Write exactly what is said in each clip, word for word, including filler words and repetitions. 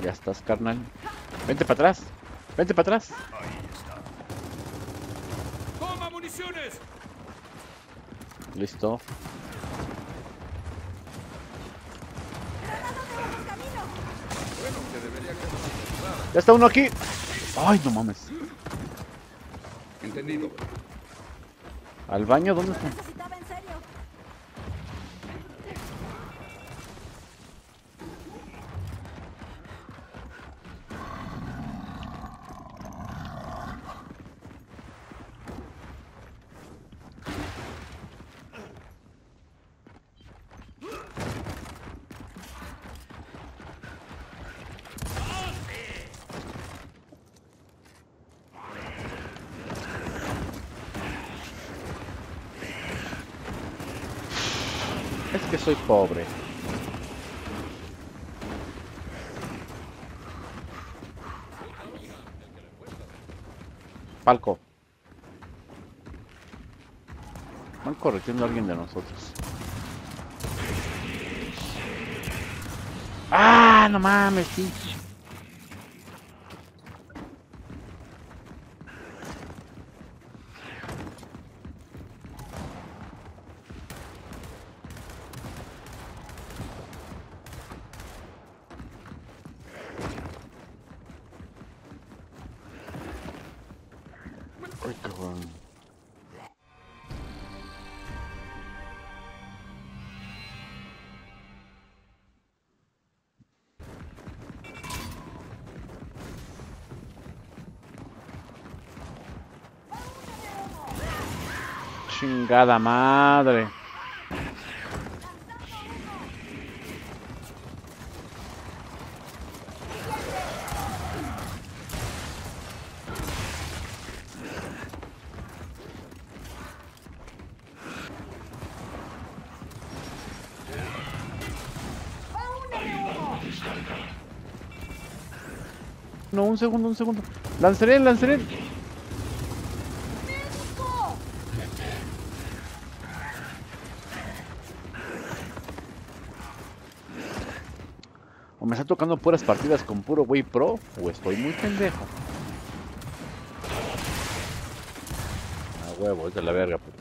Ya estás, carnal. Vente para atrás. Vente para atrás. Ahí está. ¡Toma municiones! Listo. Bueno, que debería quedar. Ya está uno aquí. Ay, no mames. Entendido. ¿Al baño? ¿Dónde está? Necesitaba en serio. Es que soy pobre. Palco. Van corrigiendo a alguien de nosotros. ¡Ah! No mames, sí. Ay, cabrón. Chingada madre. No, un segundo, un segundo. Lanceré, lanceré. O me está tocando puras partidas con puro güey pro, o estoy muy pendejo. A huevo, es de la verga, puto.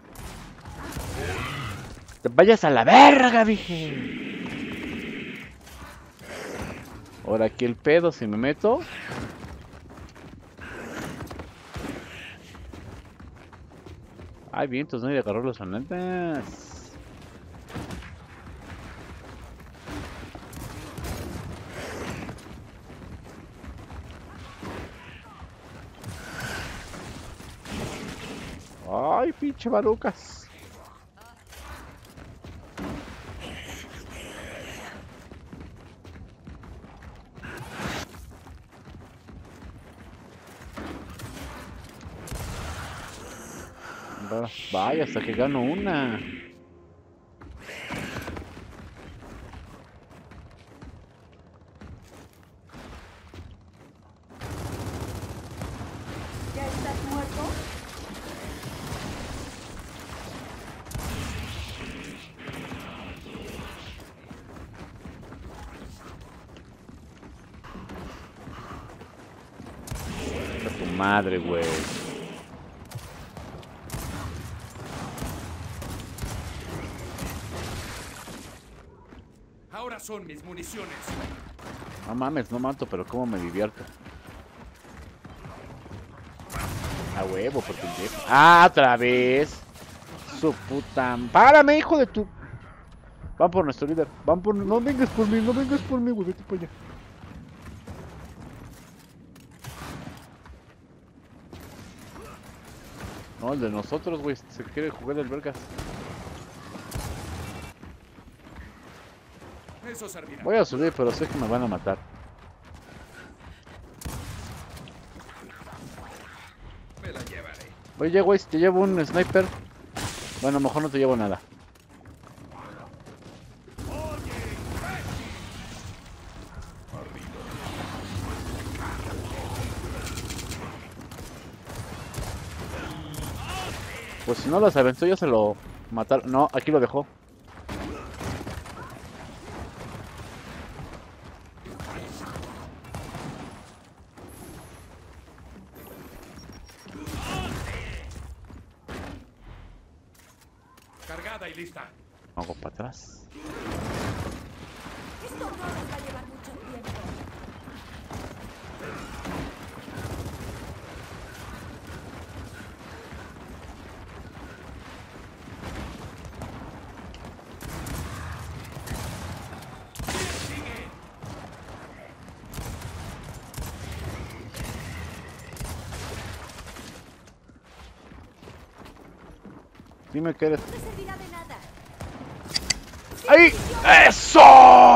¡Te vayas a la verga, dije! Ahora aquí el pedo, si me meto. Ay, vientos, no hay de agarrar los planetas. Ay, pinche barucas. Vaya, hasta que gano una. ¿Ya estás muerto? A tu madre, güey. Ahora son mis municiones. No mames, no mato, pero cómo me divierto. A huevo, por pendejo. ¡Ah, otra vez! Su puta... ¡Párame, hijo de tu... Van por nuestro líder. Van por... No vengas por mí, no vengas por mí, güey. Vete para allá. No, el de nosotros, güey. Se quiere jugar del vergas. Eso servirá. Voy a subir, pero sé que me van a matar. Me la llevaré. Oye, güey, si te llevo un sniper... Bueno, mejor no te llevo nada. Pues si no los aventó, ya se lo mataron. No, aquí lo dejó. Pronta y lista. Hago para atrás. Esto no nos va a llevar mucho tiempo. Dime que eres. No te servirá de nada. ¡Ahí! ¡Eso!